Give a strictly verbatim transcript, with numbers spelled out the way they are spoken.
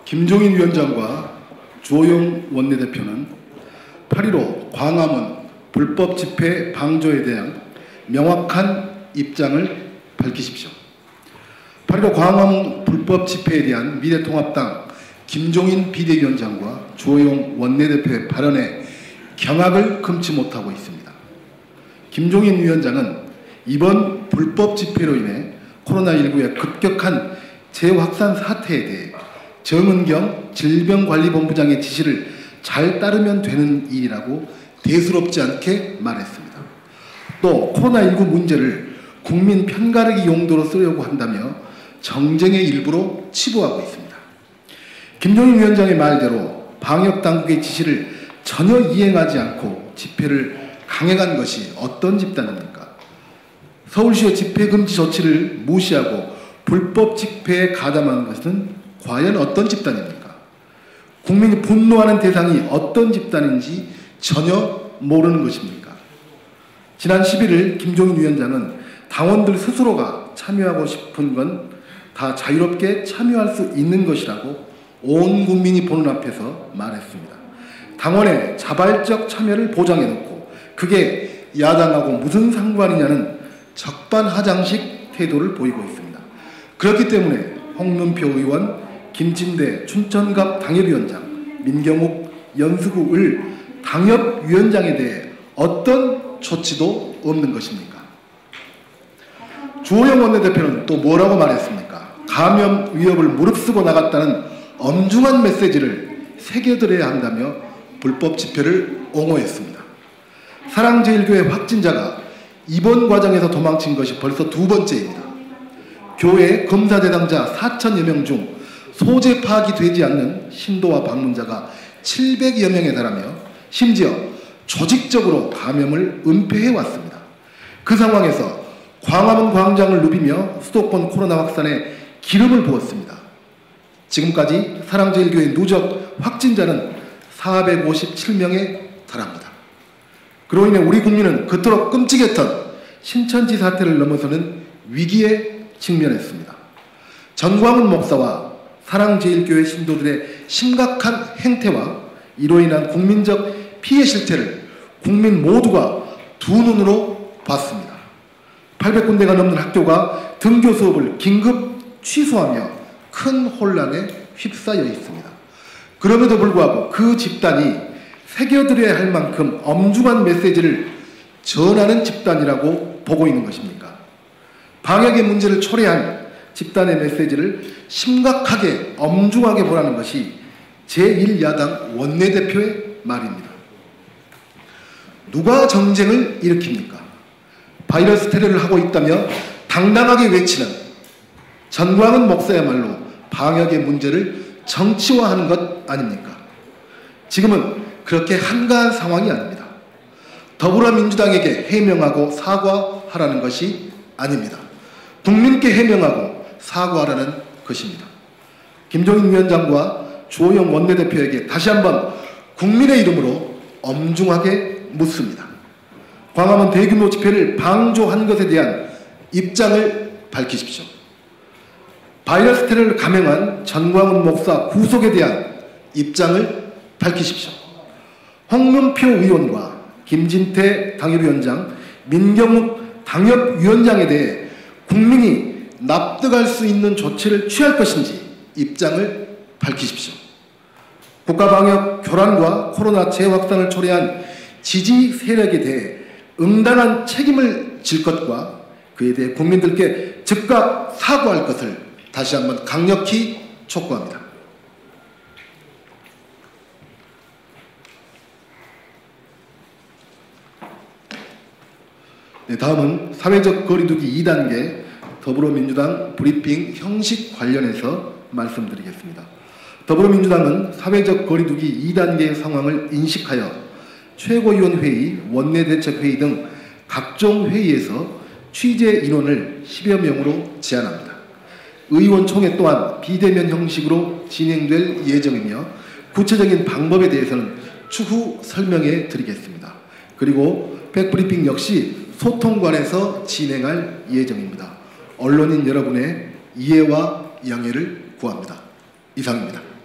김종인 위원장과 주호영 원내대표는 팔일오 광화문 불법 집회 방조에 대한 명확한 입장을 밝히십시오. 팔일오 광화문 불법 집회에 대한 미래통합당 김종인 비대위원장과 주호영 원내대표의 발언에 경악을 금치 못하고 있습니다. 김종인 위원장은 이번 불법 집회로 인해 코로나십구의 급격한 재확산 사태에 대해 정은경 질병관리본부장의 지시를 잘 따르면 되는 일이라고 대수롭지 않게 말했습니다. 또 코로나십구 문제를 국민 편가르기 용도로 쓰려고 한다며 정쟁의 일부로 치부하고 있습니다. 김종인 위원장의 말대로 방역당국의 지시를 전혀 이행하지 않고 집회를 강행한 것이 어떤 집단입니까? 서울시의 집회금지 조치를 무시하고 불법 집회에 가담한 것은 과연 어떤 집단입니까? 국민이 분노하는 대상이 어떤 집단인지 전혀 모르는 것입니까? 지난 십일일 김종인 위원장은 당원들 스스로가 참여하고 싶은 건 다 자유롭게 참여할 수 있는 것이라고 온 국민이 보는 앞에서 말했습니다. 당원의 자발적 참여를 보장해놓고 그게 야당하고 무슨 상관이냐는 적반하장식 태도를 보이고 있습니다. 그렇기 때문에 홍문표 의원, 김진대 춘천갑 당협위원장, 민경욱 연수구을 당협위원장에 대해 어떤 조치도 없는 것입니까? 주호영 원내대표는 또 뭐라고 말했습니까? 감염 위협을 무릅쓰고 나갔다는 엄중한 메시지를 새겨들어야 한다며 불법 집회를 옹호했습니다. 사랑제일교회 확진자가 입원 과정에서 도망친 것이 벌써 두 번째입니다. 교회 검사 대상자 사천여 명 중 소재 파악이 되지 않는 신도와 방문자가 칠백여 명에 달하며 심지어 조직적으로 감염을 은폐해왔습니다. 그 상황에서 광화문 광장을 누비며 수도권 코로나 확산에 기름을 부었습니다. 지금까지 사랑제일교회 누적 확진자는 사백오십칠 명에 달합니다. 그로 인해 우리 국민은 그토록 끔찍했던 신천지 사태를 넘어서는 위기에 직면했습니다. 전광훈 목사와 사랑제일교회 신도들의 심각한 행태와 이로 인한 국민적 피해 실태를 국민 모두가 두 눈으로 봤습니다. 팔백 군데가 넘는 학교가 등교 수업을 긴급 취소하며 큰 혼란에 휩싸여 있습니다. 그럼에도 불구하고 그 집단이 새겨들여야 할 만큼 엄중한 메시지를 전하는 집단이라고 보고 있는 것입니까? 방역의 문제를 초래한 집단의 메시지를 심각하게 엄중하게 보라는 것이 제일 야당 원내대표의 말입니다. 누가 정쟁을 일으킵니까? 바이러스 테러를 하고 있다며 당당하게 외치는 전광훈 목사야말로 방역의 문제를 정치화하는 것 아닙니까? 지금은 그렇게 한가한 상황이 아닙니다. 더불어민주당에게 해명하고 사과하라는 것이 아닙니다. 국민께 해명하고 사과하라는 것입니다. 김종인 위원장과 주호영 원내대표에게 다시 한번 국민의 이름으로 엄중하게 묻습니다. 광화문 대규모 집회를 방조한 것에 대한 입장을 밝히십시오. 바이러스 테러를 감행한 전광훈 목사 구속에 대한 입장을 밝히십시오. 홍문표 의원과 김진태 당협위원장, 민경욱 당협위원장에 대해 국민이 납득할 수 있는 조치를 취할 것인지 입장을 밝히십시오. 국가방역 교란과 코로나 재확산을 초래한 지지 세력에 대해 응당한 책임을 질 것과 그에 대해 국민들께 즉각 사과할 것을 다시 한번 강력히 촉구합니다. 네, 다음은 사회적 거리두기 이 단계 더불어민주당 브리핑 형식 관련해서 말씀드리겠습니다. 더불어민주당은 사회적 거리두기 이 단계의 상황을 인식하여 최고위원회의, 원내대책회의 등 각종 회의에서 취재 인원을 십여 명으로 제한합니다. 의원총회 또한 비대면 형식으로 진행될 예정이며 구체적인 방법에 대해서는 추후 설명해 드리겠습니다. 그리고 백브리핑 역시 소통관에서 진행할 예정입니다. 언론인 여러분의 이해와 양해를 구합니다. 이상입니다.